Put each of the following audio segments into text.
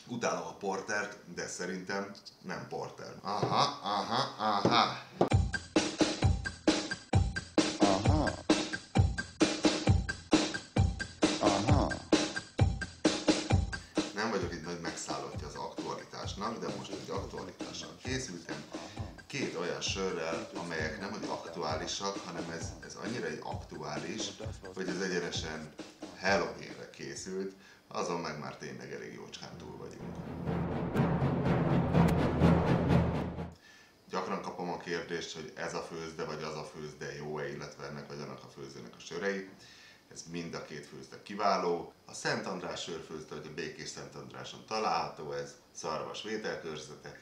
Utálom a portert, de szerintem nem porter. Aha. Nem vagyok itt nagy megszállottja az aktualitásnak, de most egy aktualitással készültem. Két olyan sörrel, amelyek nem hogy aktuálisak, hanem ez annyira egy aktuális, hogy ez egyenesen Halloweenre készült, azon meg már tényleg elég jócskán túl vagyunk. Gyakran kapom a kérdést, hogy ez a főzde vagy az a főzde jó-e, illetve ennek vagy annak a főzdének a sörei. Ez mind a két főzde kiváló. A Szent András sörfőzde, vagy a Békés Szent Andráson található, ez Szarvas vételkörzete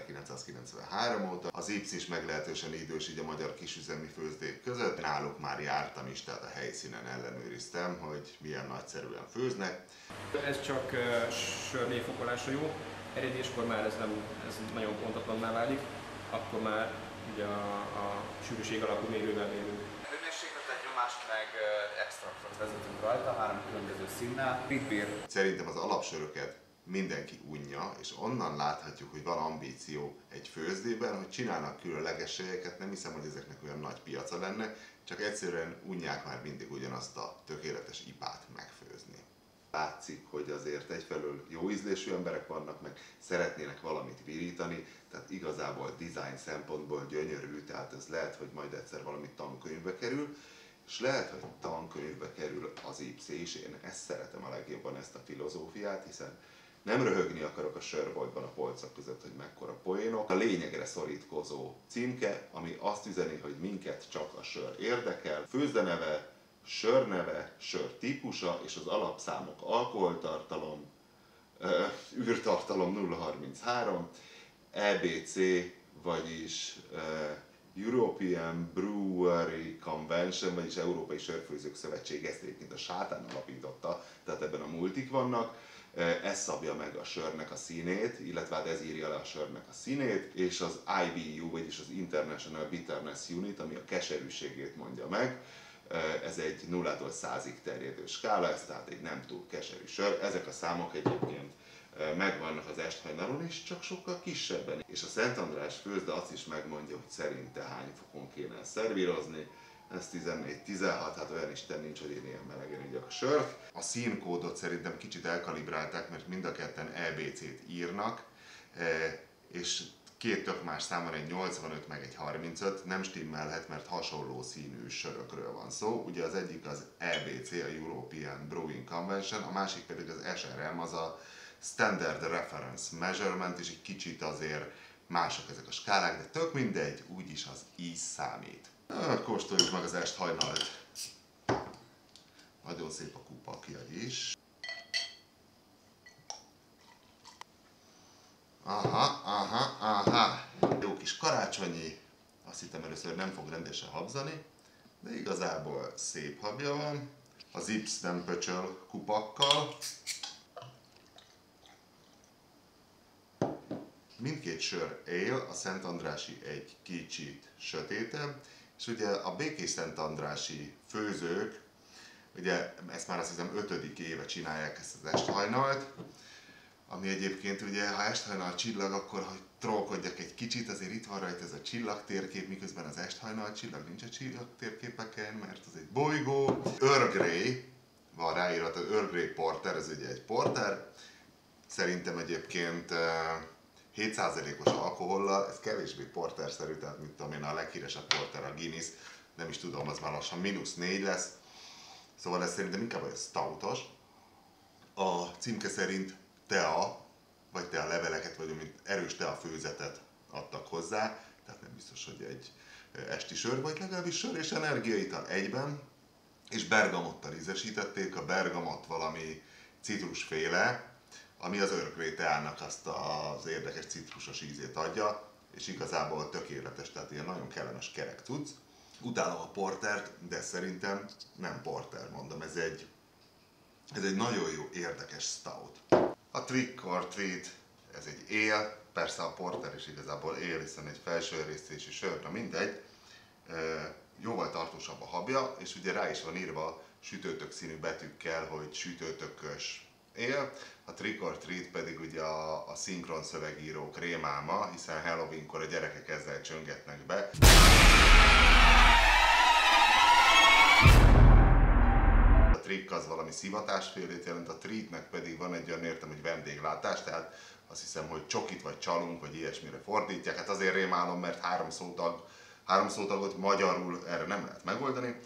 1993 óta. Az Ips is meglehetősen idős így a magyar kisüzemi főzdék között. Náluk már jártam is, tehát a helyszínen ellenőriztem, hogy milyen nagyszerűen főznek. Ez csak sörnévfokolásra jó, eredéskor már ez nagyon pontatlanná válik, akkor már ugye a sűrűség alapú mérővel mérünk. Hőmérsékletet, nyomást meg extraktot vezetünk rajta, 3 különböző színnel. Bit-beer. Szerintem az alapsöröket mindenki unja, és onnan láthatjuk, hogy van ambíció egy főzdében, hogy csinálnak különlegességeket, nem hiszem, hogy ezeknek olyan nagy piaca lenne, csak egyszerűen unják már mindig ugyanazt a tökéletes ipát megfőzni. Látszik, hogy azért egyfelől jó ízlésű emberek vannak, meg szeretnének valamit virítani, tehát igazából design szempontból gyönyörű, tehát ez lehet, hogy majd egyszer valami tankönyvbe kerül, és lehet, hogy tankönyvbe kerül az IPC is, én ezt szeretem a legjobban, ezt a filozófiát, hiszen nem röhögni akarok a sörboltban a polcok között, hogy mekkora poénok. A lényegre szorítkozó címke, ami azt üzeni, hogy minket csak a sör érdekel. Főzdeneve, sörneve, sör típusa és az alapszámok alkoholtartalom, űrtartalom 033, EBC, vagyis European Brewery Convention, vagyis Európai Sörfőzők Szövetség, ezt egyébként a sátán alapította, tehát ebben a multik vannak. Ez szabja meg a sörnek a színét, illetve hát ez írja le a sörnek a színét, és az IBU, vagyis az International Bitterness Unit, ami a keserűségét mondja meg. Ez egy 0-tól 100-ig terjedő skála, ez tehát egy nem túl keserű sör. Ezek a számok egyébként megvannak az esthajnalon is, csak sokkal kisebben. És a Szent András főzde azt is megmondja, hogy szerinte hány fokon kéne szervírozni. Ez 14-16, hát olyan isten nincs, hogy én ilyen melegen igyak a sört. A színkódot szerintem kicsit elkalibrálták, mert mind a ketten EBC-t írnak, és két tök más szám van, egy 85 meg egy 35, nem stimmelhet, mert hasonló színű sörökről van szó. Ugye az egyik az EBC, a European Brewing Convention, a másik pedig az SRM, az a Standard Reference Measurement, és egy kicsit azért mások ezek a skálák, de tök mindegy, úgyis az íz számít. Kóstoljuk meg az esthajnalt. Nagyon szép a kupakja is. Aha. Jó kis karácsonyi. Azt hittem először nem fog rendesen habzani, de igazából szép habja van. Az Ips nem pöcsöl kupakkal. Mindkét sör él, a Szent Andrási egy kicsit sötétebb, és ugye a Békés Szent Andrási főzők, ugye ezt már azt hiszem 5. éve csinálják ezt az esthajnalt, ami egyébként ugye, ha esthajnal csillag, akkor hogy trollkodjak egy kicsit, azért itt van rajta ez a csillagtérkép, miközben az esthajnal csillag nincs a csillagtérképeken, mert az egy bolygó. Earl Grey van ráírat, az Earl Grey Porter, ez ugye egy porter, szerintem egyébként 7%-os alkohollal, ez kevésbé porterszerű, tehát mint tudom én, a leghíresebb porter a Guinness, nem is tudom, az már lassan -4 lesz. Szóval ez szerintem inkább egy stoutos. A címke szerint tea, vagy tea leveleket, vagy mint erős tea főzetet adtak hozzá, tehát nem biztos, hogy egy esti sör, vagy legalábbis sör és energiaital egyben, és bergamottal ízesítették, a bergamot valami citrusféle, ami az Earl Grey teának azt az érdekes citrusos ízét adja, és igazából tökéletes, tehát ilyen nagyon kellemes kerek cucc. Utálom a portert, de szerintem nem porter, mondom, ez egy nagyon jó, érdekes stout. A Trick or Treat, ez egy ale, persze a porter is igazából ale, hiszen egy felső erésztésű sör, na mindegy, jóval tartósabb a habja, és ugye rá is van írva sütőtök színű betűkkel, hogy sütőtökös él, a Trick or Treat pedig ugye a szinkron szövegírók rémálma, hiszen Halloweenkor a gyerekek ezzel csöngetnek be. A trick az valami szivatásfélét jelent, a treatnek pedig van egy olyan értem, hogy vendéglátás, tehát azt hiszem, hogy csokit vagy csalunk, vagy ilyesmire fordítják. Hát azért rémálom, mert három szótagot magyarul erre nem lehet megoldani.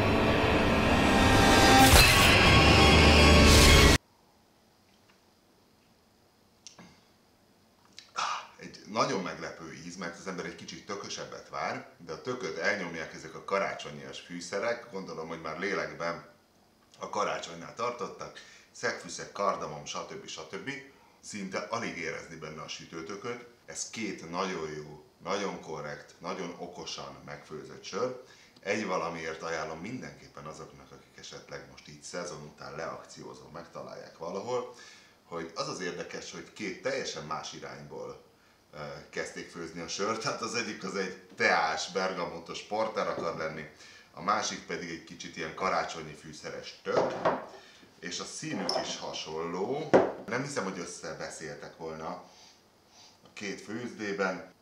Egy nagyon meglepő íz, mert az ember egy kicsit tökösebbet vár, de a tököt elnyomják ezek a karácsonyias fűszerek, gondolom, hogy már lélekben a karácsonynál tartottak, szegfűszeg, kardamom, stb. Szinte alig érezni benne a sütőtököt. Ez két nagyon jó, nagyon korrekt, nagyon okosan megfőzött sör. Egy valamiért ajánlom mindenképpen azoknak, akik esetleg most így szezon után leakciózó megtalálják valahol, hogy az az érdekes, hogy két teljesen más irányból kezdték főzni a sört. Tehát az egyik az egy teás, bergamotos porter akar lenni, a másik pedig egy kicsit ilyen karácsonyi fűszeres tök, és a színük is hasonló. Nem hiszem, hogy összebeszéltek volna a két főzdében.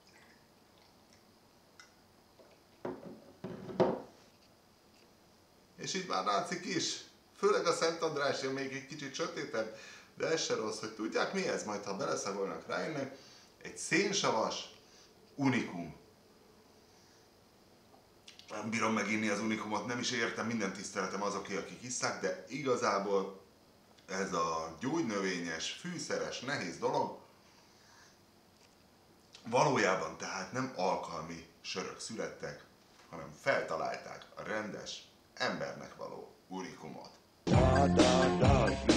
És így már látszik is, főleg a Szent Andrássy még egy kicsit sötétebb, de ez se rossz, hogy tudják mi ez, majd ha beleszagolnak rájönnek, egy szénsavas unikum. Nem bírom meginni az unikumot, nem is értem, minden tiszteletem azoké, akik isszák, de igazából ez a gyógynövényes, fűszeres, nehéz dolog valójában tehát nem alkalmi sörök születtek, hanem feltalálták a rendes, embernek való unikumot.